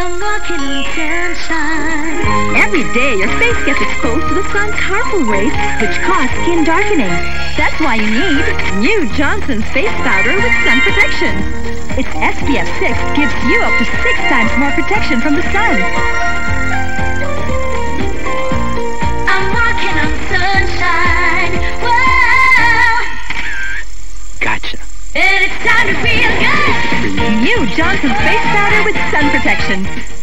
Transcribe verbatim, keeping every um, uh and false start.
I'm walking on sunshine. Every day, your face gets exposed to the sun's harmful rays, which cause skin darkening. That's why you need new Johnson's Face Powder with sun protection. Its S P F six gives you up to six times more protection from the sun. I'm walking on sunshine. Whoa. Gotcha. And it's time to feel good. New Johnson's Face Powder with sun protection.